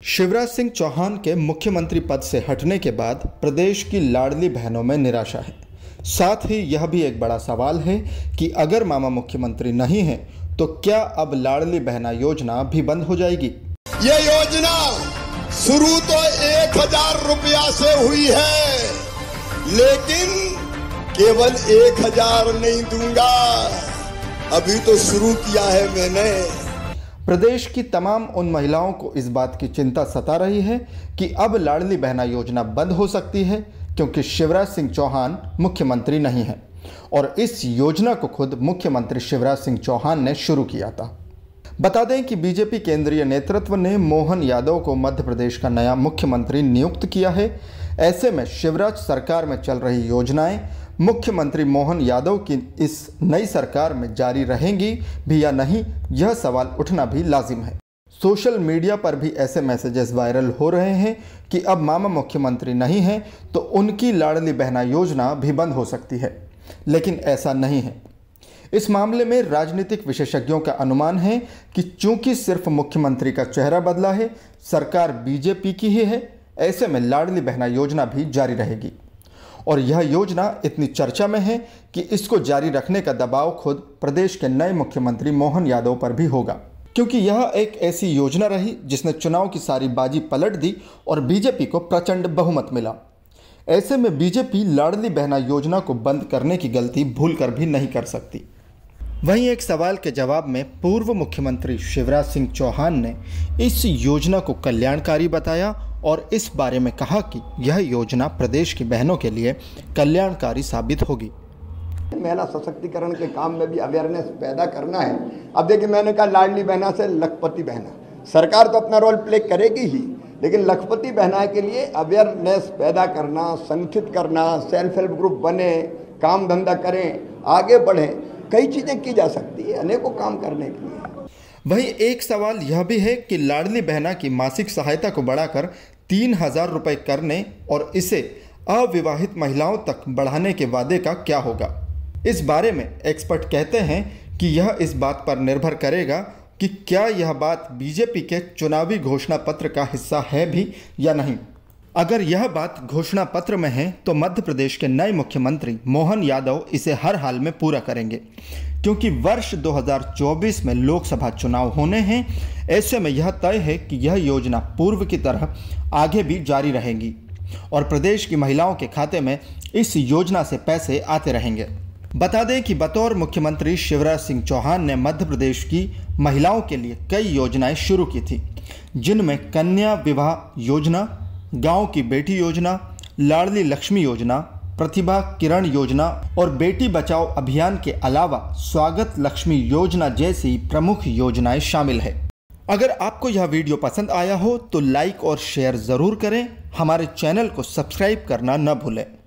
शिवराज सिंह चौहान के मुख्यमंत्री पद से हटने के बाद प्रदेश की लाडली बहनों में निराशा है। साथ ही यह भी एक बड़ा सवाल है कि अगर मामा मुख्यमंत्री नहीं हैं तो क्या अब लाडली बहना योजना भी बंद हो जाएगी। ये योजना शुरू तो 1000 रुपया से हुई है, लेकिन केवल 1000 नहीं दूंगा, अभी तो शुरू किया है मैंने। प्रदेश की तमाम उन महिलाओं को इस बात की चिंता सता रही है कि अब लाडली बहना योजना बंद हो सकती है, क्योंकि शिवराज सिंह चौहान मुख्यमंत्री नहीं हैं और इस योजना को खुद मुख्यमंत्री शिवराज सिंह चौहान ने शुरू किया था। बता दें कि बीजेपी केंद्रीय नेतृत्व ने मोहन यादव को मध्य प्रदेश का नया मुख्यमंत्री नियुक्त किया है। ऐसे में शिवराज सरकार में चल रही योजनाएं मुख्यमंत्री मोहन यादव की इस नई सरकार में जारी रहेंगी भी या नहीं, यह सवाल उठना भी लाजिम है। सोशल मीडिया पर भी ऐसे मैसेजेस वायरल हो रहे हैं कि अब मामा मुख्यमंत्री नहीं हैं तो उनकी लाडली बहना योजना भी बंद हो सकती है, लेकिन ऐसा नहीं है। इस मामले में राजनीतिक विशेषज्ञों का अनुमान है कि चूंकि सिर्फ मुख्यमंत्री का चेहरा बदला है, सरकार बीजेपी की ही है, ऐसे में लाडली बहना योजना भी जारी रहेगी और यह योजना इतनी चर्चा में है कि इसको जारी रखने का दबाव खुद प्रदेश के नए मुख्यमंत्री मोहन यादव पर भी होगा, क्योंकि यह एक ऐसी योजना रही जिसने चुनाव की सारी बाजी पलट दी और बीजेपी को प्रचंड बहुमत मिला। ऐसे में बीजेपी लाडली बहना योजना को बंद करने की गलती भूलकर भी नहीं कर सकती। वहीं एक सवाल के जवाब में पूर्व मुख्यमंत्री शिवराज सिंह चौहान ने इस योजना को कल्याणकारी बताया और इस बारे में कहा कि यह योजना प्रदेश की बहनों के लिए कल्याणकारी साबित होगी। महिला सशक्तिकरण के काम में भी अवेयरनेस पैदा करना है। अब देखिए, मैंने कहा लाडली बहना से लखपति बहना, सरकार तो अपना रोल प्ले करेगी ही, लेकिन लखपति बहना के लिए अवेयरनेस पैदा करना, संगठित करना, सेल्फ हेल्प ग्रुप बने, काम धंधा करें, आगे बढ़ें, कई चीज़ें की जा सकती है अनेकों काम करने के लिए। वहीं एक सवाल यह भी है कि लाडली बहना की मासिक सहायता को बढ़ाकर 3000 रुपये करने और इसे अविवाहित महिलाओं तक बढ़ाने के वादे का क्या होगा। इस बारे में एक्सपर्ट कहते हैं कि यह इस बात पर निर्भर करेगा कि क्या यह बात बीजेपी के चुनावी घोषणा पत्र का हिस्सा है भी या नहीं। अगर यह बात घोषणा पत्र में है तो मध्य प्रदेश के नए मुख्यमंत्री मोहन यादव इसे हर हाल में पूरा करेंगे, क्योंकि वर्ष 2024 में लोकसभा चुनाव होने हैं। ऐसे में यह तय है कि यह योजना पूर्व की तरह आगे भी जारी रहेगी और प्रदेश की महिलाओं के खाते में इस योजना से पैसे आते रहेंगे। बता दें कि बतौर मुख्यमंत्री शिवराज सिंह चौहान ने मध्य प्रदेश की महिलाओं के लिए कई योजनाएं शुरू की थी, जिनमें कन्या विवाह योजना, गांव की बेटी योजना, लाडली लक्ष्मी योजना, प्रतिभा किरण योजना और बेटी बचाओ अभियान के अलावा स्वागत लक्ष्मी योजना जैसी प्रमुख योजनाएं शामिल है। अगर आपको यह वीडियो पसंद आया हो तो लाइक और शेयर ज़रूर करें। हमारे चैनल को सब्सक्राइब करना न भूलें।